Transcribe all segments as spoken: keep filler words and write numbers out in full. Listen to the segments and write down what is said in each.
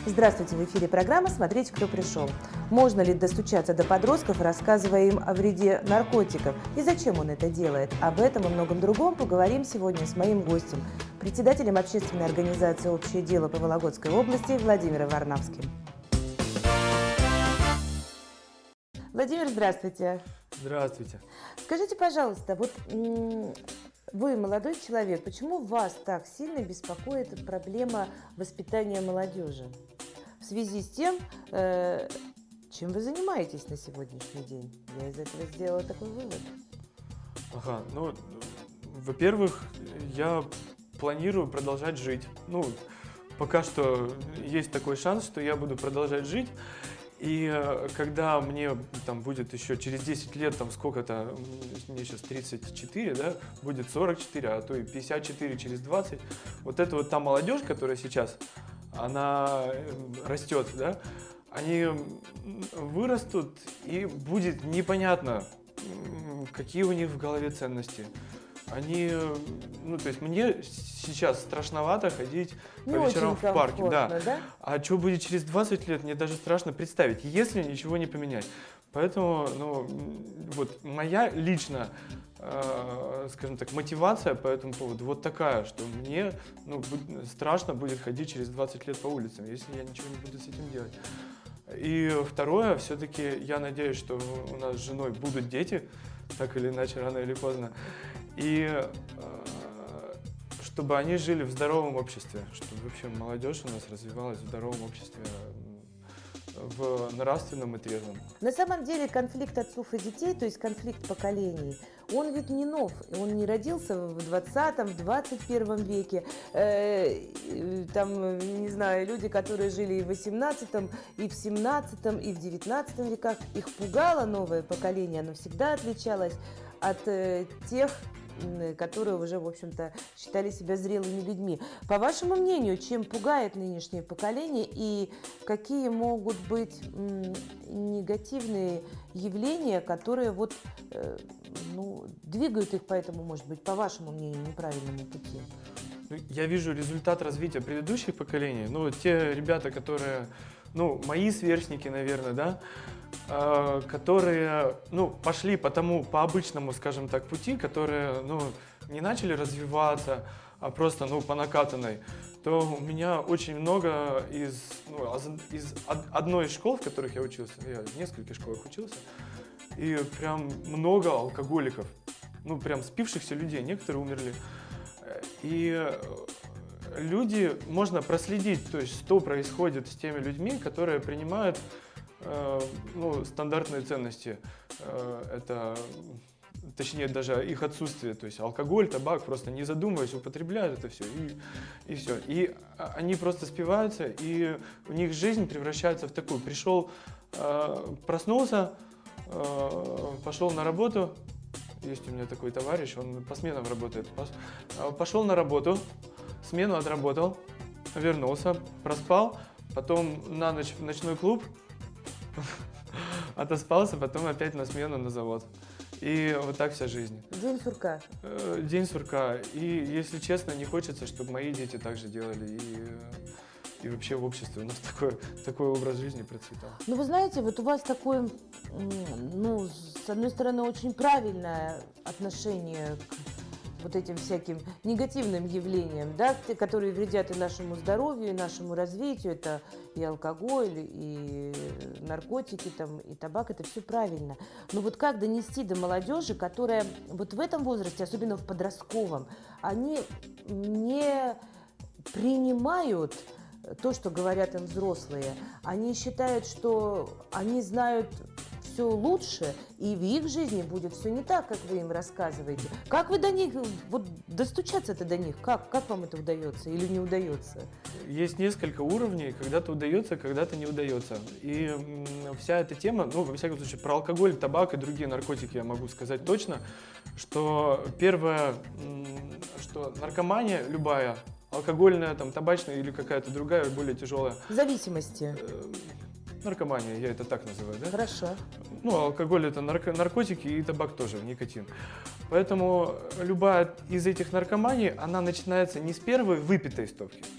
Здравствуйте, в эфире программа «Смотреть, кто пришел». Можно ли достучаться до подростков, рассказывая им о вреде наркотиков? И зачем он это делает? Об этом и многом другом поговорим сегодня с моим гостем, председателем общественной организации «Общее дело» по Вологодской области Владимиром Варнавским. Владимир, здравствуйте. Здравствуйте. Скажите, пожалуйста, вот вы молодой человек, почему вас так сильно беспокоит проблема воспитания молодежи? В связи с тем, э, чем вы занимаетесь на сегодняшний день? Я из этого сделала такой вывод. Ага, ну, во-первых, я планирую продолжать жить. Ну, пока что есть такой шанс, что я буду продолжать жить. И когда мне там будет еще через десять лет, там сколько-то, мне сейчас тридцать четыре, да, будет сорок четыре, а то и пятьдесят четыре через двадцать, вот эта вот та молодежь, которая сейчас, она растет, да, они вырастут, и будет непонятно, какие у них в голове ценности. Они, ну, то есть мне сейчас страшновато ходить Не по вечерам в парке, да. да. А что будет через двадцать лет, мне даже страшно представить, если ничего не поменять. Поэтому, ну, вот моя личная, э, скажем так, мотивация по этому поводу вот такая, что мне, ну, страшно будет ходить через двадцать лет по улицам, если я ничего не буду с этим делать. И второе, все-таки я надеюсь, что у нас с женой будут дети, так или иначе, рано или поздно. И э, чтобы они жили в здоровом обществе, чтобы вообще молодежь у нас развивалась в здоровом обществе, в нравственном и трезвом. На самом деле конфликт отцов и детей, то есть конфликт поколений, он ведь не нов, он не родился в двадцатом, в двадцать первом веке. Э, там, не знаю, люди, которые жили и в восемнадцатом, и в семнадцатом, и в девятнадцатом веках, их пугало новое поколение, оно всегда отличалось от э, тех, которые уже, в общем-то, считали себя зрелыми людьми. По вашему мнению, чем пугает нынешнее поколение и какие могут быть м, негативные явления, которые вот, э, ну, двигают их по этому, может быть, по вашему мнению, неправильному пути? Я вижу результат развития предыдущих поколений. Ну, те ребята, которые, ну, мои сверстники, наверное, да, э, которые, ну, пошли по тому, по обычному, скажем так, пути, которые, ну, не начали развиваться, а просто, ну, по накатанной, то у меня очень много из, ну, из одной из школ, в которых я учился, я в нескольких школах учился, и прям много алкоголиков, ну, прям спившихся людей, некоторые умерли. И люди, можно проследить, то есть что происходит с теми людьми, которые принимают э, ну, стандартные ценности. Э, это, точнее, даже их отсутствие, то есть алкоголь, табак, просто не задумываясь, употребляют это все, и, и все. И они просто спиваются, и у них жизнь превращается в такую. Пришел, э, проснулся, э, пошел на работу. Есть у меня такой товарищ, он по сменам работает. Пошел на работу, смену отработал, вернулся, проспал, потом на ночь в ночной клуб, отоспался, потом опять на смену на завод. И вот так вся жизнь. День сурка. День сурка. И, если честно, не хочется, чтобы мои дети так же делали. И, и вообще в обществе у нас такой, такой образ жизни процветал. Ну, вы знаете, вот у вас такое, ну, с одной стороны, очень правильное отношение к вот этим всяким негативным явлениям, да, которые вредят и нашему здоровью, и нашему развитию. Это и алкоголь, и наркотики, там, и табак, это все правильно. Но вот как донести до молодежи, которая вот в этом возрасте, особенно в подростковом, они не принимают то, что говорят им взрослые. Они считают, что они знают все лучше, и в их жизни будет все не так, как вы им рассказываете. Как вы до них, вот достучаться-то до них, как, как вам это удается или не удается? Есть несколько уровней, когда-то удается, когда-то не удается. И вся эта тема, ну, во всяком случае, про алкоголь, табак и другие наркотики я могу сказать точно, что первое, что наркомания любая, алкогольная, там, табачная или какая-то другая, более тяжелая. Зависимости. Наркомания, я это так называю, да? Хорошо. Ну, алкоголь – это нарко- наркотики, и табак тоже, никотин. Поэтому любая из этих наркоманий, она начинается не с первой выпитой стопки,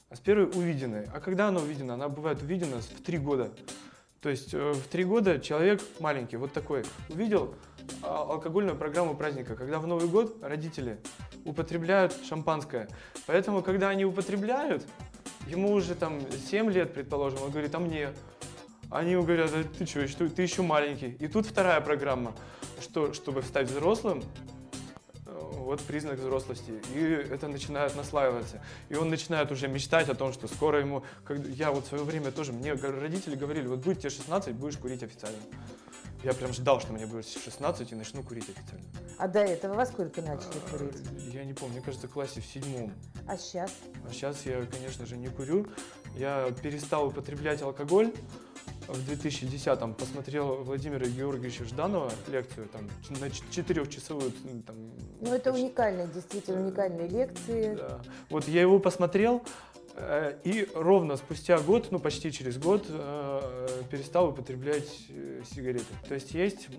а с первой увиденной. А когда она увидена? Она бывает увидена в три года. То есть э, в три года человек маленький, вот такой, увидел а, алкогольную программу праздника, когда в Новый год родители употребляют шампанское. Поэтому, когда они употребляют, ему уже там семь лет, предположим, он говорит, а мне? Они ему говорят, а ты что, что, ты еще маленький. И тут вторая программа, что, чтобы стать взрослым, вот признак взрослости. И это начинает наслаиваться. И он начинает уже мечтать о том, что скоро ему... Как, я вот в свое время тоже, мне родители говорили, вот будет тебе шестнадцать, будешь курить официально. Я прям ждал, что мне будет шестнадцать и начну курить официально. А до этого во сколько начали курить? Я не помню, мне кажется, в классе в седьмом. А сейчас? А сейчас я, конечно же, не курю. Я перестал употреблять алкоголь. В две тысячи десятом посмотрел Владимира Георгиевича Жданова лекцию, там, на четырехчасовую. Там, ну, это почти... уникальные, действительно уникальные лекции. Да. Вот я его посмотрел, э, и ровно спустя год, ну, почти через год, э, перестал употреблять э, сигареты. То есть есть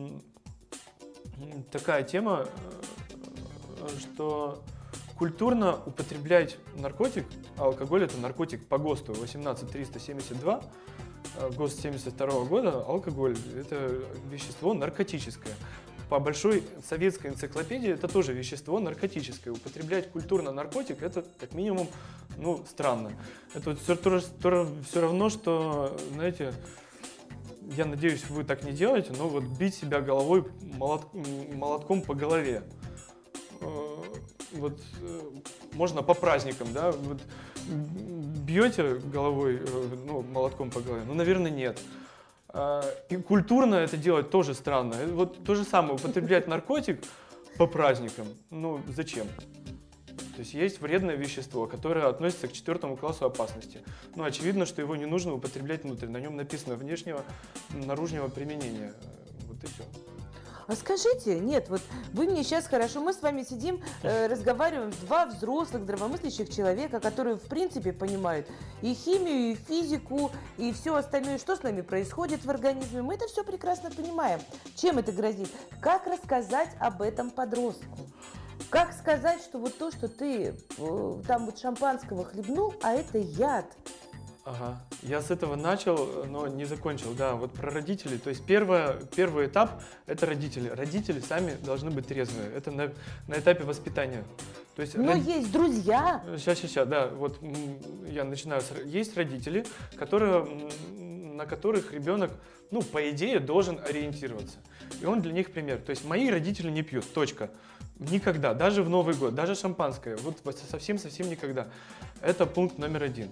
м, такая тема, э, что культурно употреблять наркотик, а алкоголь — это наркотик по ГОСТу восемнадцать триста семьдесят два, ГОСТ семьдесят второго года, алкоголь – это вещество наркотическое. По большой советской энциклопедии это тоже вещество наркотическое. Употреблять культурно наркотик – это как минимум, ну, странно. Это все, все равно, что, знаете, я надеюсь, вы так не делаете, но вот бить себя головой молот, молотком по голове. Вот можно по праздникам, да, вот бьете головой, ну, молотком по голове? Ну, наверное, нет. И культурно это делать тоже странно. Вот то же самое, употреблять наркотик по праздникам, ну, зачем? То есть есть вредное вещество, которое относится к четвертому классу опасности. Ну, очевидно, что его не нужно употреблять внутрь. На нем написано внешнего, наружного применения. Вот и все. А скажите, нет, вот вы мне сейчас хорошо, мы с вами сидим, э, разговариваем, два взрослых, здравомыслящих человека, которые, в принципе, понимают и химию, и физику, и все остальное, что с нами происходит в организме. Мы это все прекрасно понимаем. Чем это грозит? Как рассказать об этом подростку? Как сказать, что вот то, что ты э, там вот шампанского хлебнул, а это яд? Ага. Я с этого начал, но не закончил. Да, вот про родителей. То есть первое, первый этап – это родители. Родители сами должны быть трезвые. Это на, на этапе воспитания. То есть, но род... есть друзья. Сейчас, сейчас, сейчас, да. Вот я начинаю с... Есть родители, которые, на которых ребенок, ну, по идее, должен ориентироваться. И он для них пример. То есть мои родители не пьют, точка. Никогда, даже в Новый год, даже шампанское. Вот совсем-совсем никогда. Это пункт номер один.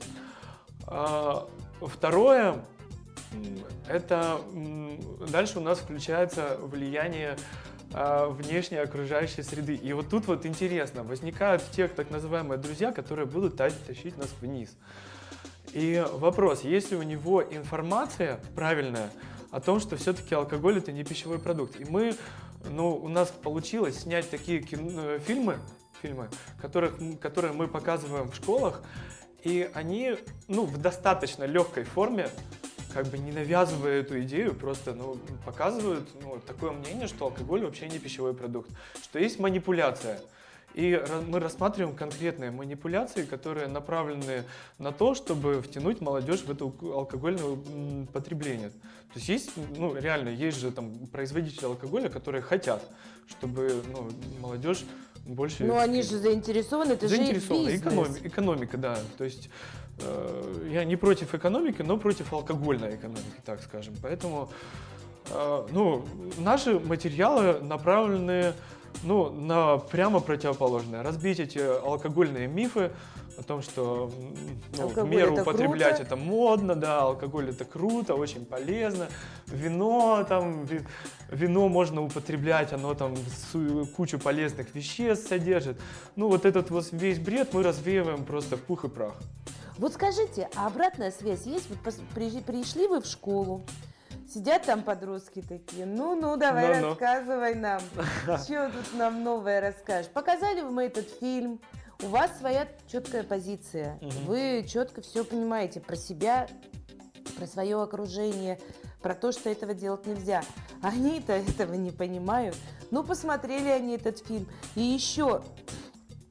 Второе, это дальше у нас включается влияние внешней окружающей среды. И вот тут вот интересно, возникают те так называемые друзья, которые будут тащить нас вниз. И вопрос, есть ли у него информация правильная о том, что все-таки алкоголь – это не пищевой продукт. И мы, ну, у нас получилось снять такие кино, фильмы, фильмы которых, которые мы показываем в школах, и они, ну, в достаточно легкой форме, как бы не навязывая эту идею, просто, ну, показывают, ну, такое мнение, что алкоголь вообще не пищевой продукт, что есть манипуляция. И мы рассматриваем конкретные манипуляции, которые направлены на то, чтобы втянуть молодежь в это алкогольное потребление. То есть есть, ну, реально, есть же там производители алкоголя, которые хотят, чтобы, ну, молодежь больше... Ну, они же заинтересованы, это заинтересованы. же их бизнес. Экономика, экономика, да. То есть э, я не против экономики, но против алкогольной экономики, так скажем. Поэтому, э, ну, наши материалы направлены, ну, на прямо противоположное. Разбить эти алкогольные мифы о том, что, ну, в меру употреблять круто. Это модно, да, алкоголь это круто, очень полезно. Вино, там, вино можно употреблять, оно там кучу полезных веществ содержит. Ну, вот этот вот весь бред мы развеиваем просто в пух и прах. Вот скажите, а обратная связь есть? Вот пришли вы в школу, сидят там подростки такие, ну-ну, давай ну, рассказывай ну. нам, что тут нам новое расскажешь. Показали мы этот фильм, у вас своя четкая позиция, угу. Вы четко все понимаете про себя, про свое окружение, про то, что этого делать нельзя. Они-то этого не понимают. Ну, посмотрели они этот фильм. И еще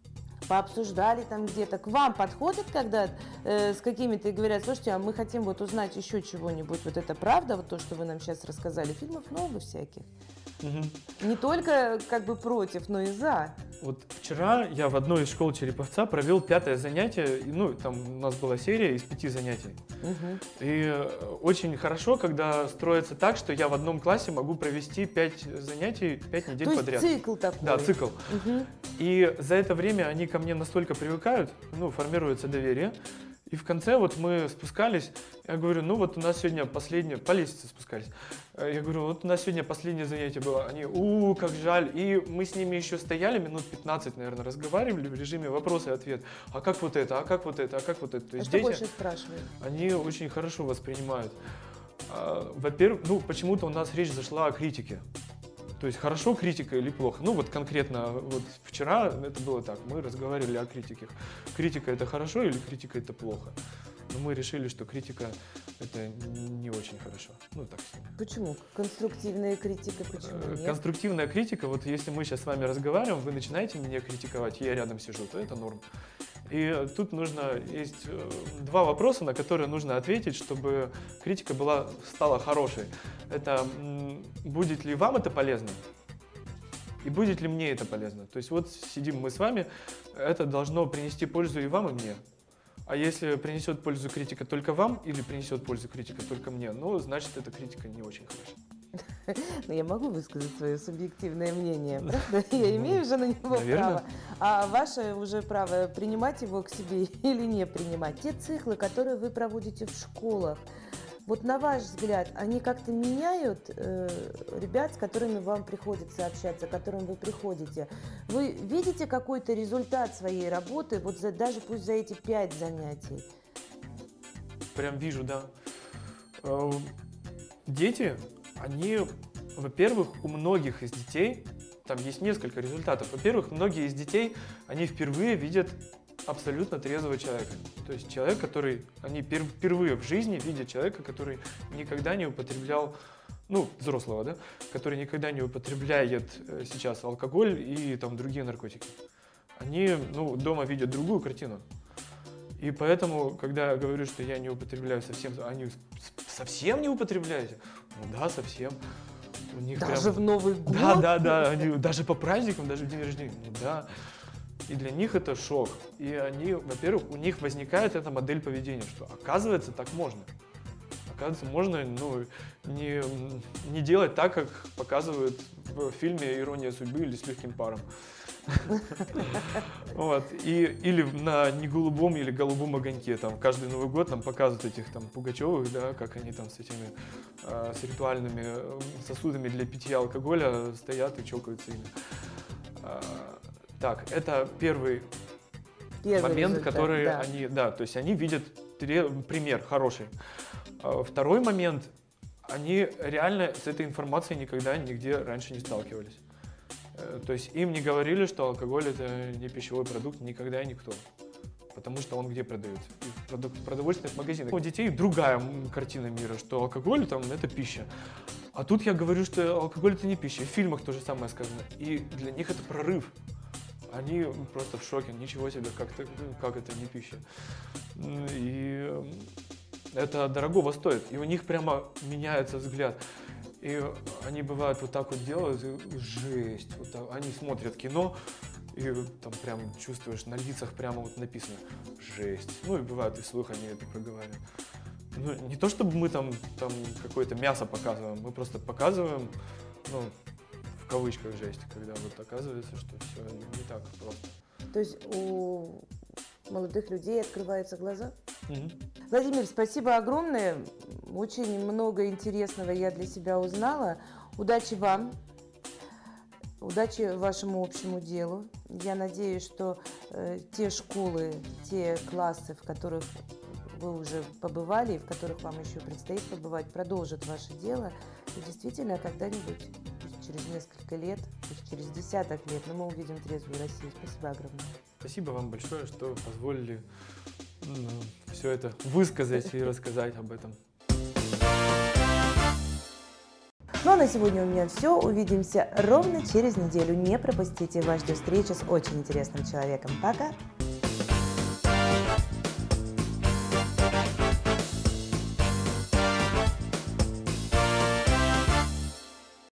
пообсуждали там где-то. К вам подходят, когда э, с какими-то и говорят, слушайте, а мы хотим вот узнать еще чего-нибудь, вот это правда, вот то, что вы нам сейчас рассказали, фильмов много всяких. Угу. Не только как бы против, но и за. Вот вчера я в одной из школ Череповца провел пятое занятие, ну, там у нас была серия из пяти занятий. Угу. И очень хорошо, когда строится так, что я в одном классе могу провести пять занятий, пять недель То есть подряд. Цикл такой. Да, цикл. Угу. И за это время они ко мне настолько привыкают, ну, формируется доверие. И в конце вот мы спускались, я говорю, ну вот у нас сегодня последнее, по лестнице спускались. Я говорю, вот у нас сегодня последнее занятие было. Они, у, как жаль. И мы с ними еще стояли минут пятнадцать, наверное, разговаривали в режиме вопрос и ответ. А как вот это, а как вот это, а как вот это. То есть а что дети, больше спрашивают? Они очень хорошо воспринимают. Во-первых, ну почему-то у нас речь зашла о критике. То есть хорошо критика или плохо? Ну вот конкретно вот вчера это было так, мы разговаривали о критике. Критика это хорошо или критика это плохо? Но мы решили, что критика это не очень хорошо. Ну так. Почему? Конструктивная критика почему нет? Конструктивная критика, вот если мы сейчас с вами разговариваем, вы начинаете меня критиковать, я рядом сижу, то это норм. И тут нужно, есть два вопроса, на которые нужно ответить, чтобы критика была, стала хорошей. Это будет ли вам это полезно? И будет ли мне это полезно? То есть вот сидим мы с вами, это должно принести пользу и вам, и мне. А если принесет пользу критика только вам, или принесет пользу критика только мне, ну, значит, эта критика не очень хороша. Но я могу высказать свое субъективное мнение, правда? Я имею же на него Наверное. право. А ваше уже право принимать его к себе или не принимать. Те циклы, которые вы проводите в школах, вот на ваш взгляд, они как-то меняют э, ребят, с которыми вам приходится общаться, к которым вы приходите? Вы видите какой-то результат своей работы, вот за, даже пусть за эти пять занятий? Прям вижу, да. Дети, они, во-первых, у многих из детей, там есть несколько результатов. Во-первых, многие из детей, они впервые видят абсолютно трезвого человека. То есть человек, который, они впервые в жизни видят человека, который никогда не употреблял, ну, взрослого, да, который никогда не употребляет сейчас алкоголь и там другие наркотики. Они, ну, дома видят другую картину. И поэтому, когда я говорю, что я не употребляю совсем, они совсем не употребляете? Ну да, совсем. У них даже прям... в Новый год? Да, да, да, они даже по праздникам, даже в день рождения, ну да. И для них это шок. И они, во-первых, у них возникает эта модель поведения, что оказывается так можно. Оказывается, можно, ну, не, не делать так, как показывают в фильме «Ирония судьбы» или «С легким паром». Вот. И, или на неголубом или голубом огоньке. Там каждый Новый год нам показывают этих там Пугачевых, да, как они там с этими э, с ритуальными сосудами для питья алкоголя стоят и чокаются ими. Э, так, это первый, первый момент, результат, который да. они, да, то есть они видят пример хороший. Э, второй момент, они реально с этой информацией никогда нигде раньше не сталкивались. То есть им не говорили, что алкоголь это не пищевой продукт никогда и никто. Потому что он где продается? В продовольственных магазинах. У детей другая картина мира, что алкоголь там это пища. А тут я говорю, что алкоголь это не пища. В фильмах то же самое сказано. И для них это прорыв. Они просто в шоке. Ничего себе, как, -то, как это не пища. И это дорогого стоит. И у них прямо меняется взгляд. И они бывают вот так вот делают, и жесть, вот так, они смотрят кино, и там прям чувствуешь, на лицах прямо вот написано жесть. Ну и бывает и вслух они это проговаривают. Ну не то чтобы мы там, там какое-то мясо показываем, мы просто показываем, ну, в кавычках жесть, когда вот оказывается, что все не так просто. То есть у молодых людей открываются глаза? Угу. Владимир, спасибо огромное. Очень много интересного я для себя узнала. Удачи вам. Удачи вашему общему делу. Я надеюсь, что э, те школы, те классы, в которых вы уже побывали и в которых вам еще предстоит побывать, продолжат ваше дело. И действительно, когда-нибудь, через несколько лет, через десяток лет, но мы увидим трезвую Россию. Спасибо огромное. Спасибо вам большое, что позволили ну, все это высказать и рассказать об этом. Ну а на сегодня у меня все. Увидимся ровно через неделю. Не пропустите, вас ждет встреча с очень интересным человеком. Пока!